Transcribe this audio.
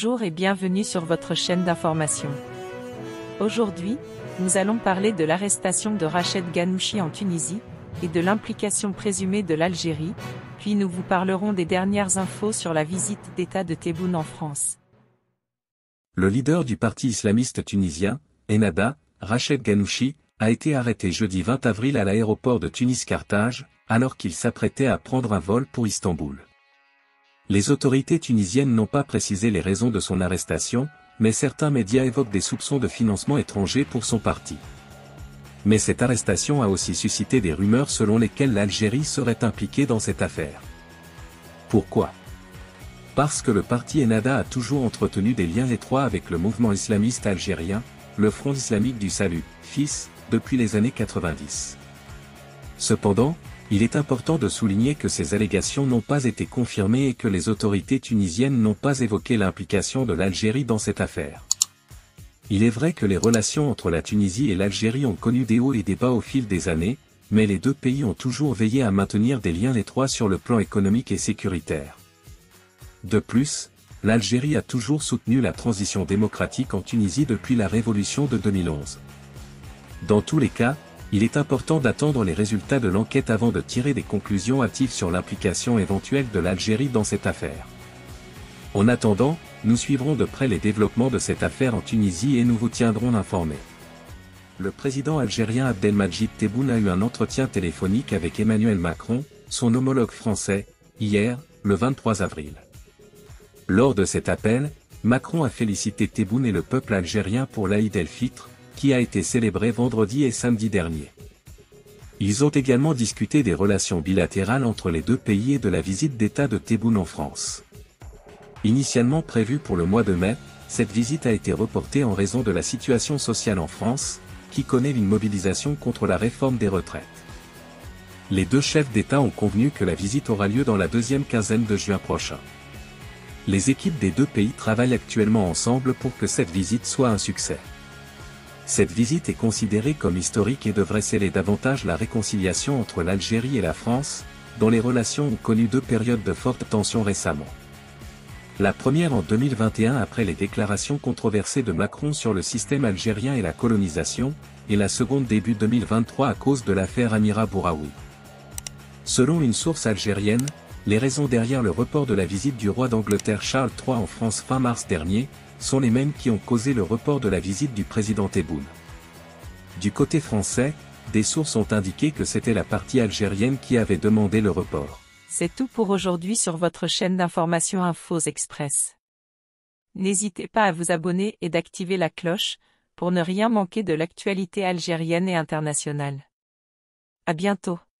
Bonjour et bienvenue sur votre chaîne d'information. Aujourd'hui, nous allons parler de l'arrestation de Rached Ghannouchi en Tunisie, et de l'implication présumée de l'Algérie, puis nous vous parlerons des dernières infos sur la visite d'État de Tebboune en France. Le leader du parti islamiste tunisien, Ennahda, Rached Ghannouchi, a été arrêté jeudi 20 avril à l'aéroport de Tunis-Carthage, alors qu'il s'apprêtait à prendre un vol pour Istanbul. Les autorités tunisiennes n'ont pas précisé les raisons de son arrestation, mais certains médias évoquent des soupçons de financement étranger pour son parti. Mais cette arrestation a aussi suscité des rumeurs selon lesquelles l'Algérie serait impliquée dans cette affaire. Pourquoi ? Parce que le parti Ennahda a toujours entretenu des liens étroits avec le mouvement islamiste algérien, le Front islamique du Salut, FIS, depuis les années 90. Cependant, il est important de souligner que ces allégations n'ont pas été confirmées et que les autorités tunisiennes n'ont pas évoqué l'implication de l'Algérie dans cette affaire. Il est vrai que les relations entre la Tunisie et l'Algérie ont connu des hauts et des bas au fil des années, mais les deux pays ont toujours veillé à maintenir des liens étroits sur le plan économique et sécuritaire. De plus, l'Algérie a toujours soutenu la transition démocratique en Tunisie depuis la révolution de 2011. Dans tous les cas, il est important d'attendre les résultats de l'enquête avant de tirer des conclusions hâtives sur l'implication éventuelle de l'Algérie dans cette affaire. En attendant, nous suivrons de près les développements de cette affaire en Tunisie et nous vous tiendrons informés. Le président algérien Abdelmadjid Tebboune a eu un entretien téléphonique avec Emmanuel Macron, son homologue français, hier, le 23 avril. Lors de cet appel, Macron a félicité Tebboune et le peuple algérien pour l'Aïd el-Fitr, qui a été célébré vendredi et samedi dernier. Ils ont également discuté des relations bilatérales entre les deux pays et de la visite d'État de Tebboune en France. Initialement prévue pour le mois de mai, cette visite a été reportée en raison de la situation sociale en France, qui connaît une mobilisation contre la réforme des retraites. Les deux chefs d'État ont convenu que la visite aura lieu dans la deuxième quinzaine de juin prochain. Les équipes des deux pays travaillent actuellement ensemble pour que cette visite soit un succès. Cette visite est considérée comme historique et devrait sceller davantage la réconciliation entre l'Algérie et la France, dont les relations ont connu deux périodes de forte tension récemment. La première en 2021 après les déclarations controversées de Macron sur le système algérien et la colonisation, et la seconde début 2023 à cause de l'affaire Amira Bouraoui. Selon une source algérienne, les raisons derrière le report de la visite du roi d'Angleterre Charles III en France fin mars dernier, sont les mêmes qui ont causé le report de la visite du président Tebboune. Du côté français, des sources ont indiqué que c'était la partie algérienne qui avait demandé le report. C'est tout pour aujourd'hui sur votre chaîne d'information Infos Express. N'hésitez pas à vous abonner et d'activer la cloche, pour ne rien manquer de l'actualité algérienne et internationale. À bientôt.